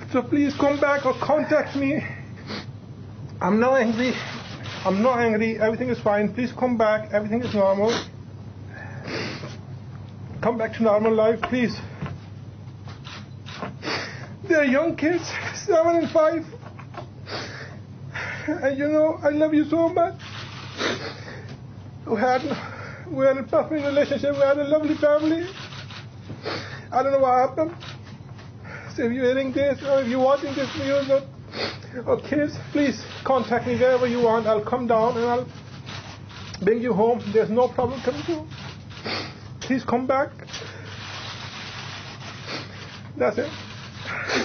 So please come back or contact me. I'm not angry. I'm not angry. Everything is fine. Please come back. Everything is normal. Come back to normal life, please. They're young kids, 7 and 5. And you know, I love you so much. We had a perfect relationship. We had a lovely family. I don't know what happened. So if you're hearing this, or if you're watching this news, or kids, please contact me wherever you want. I'll come down and I'll bring you home. There's no problem coming through. Please come back. That's it.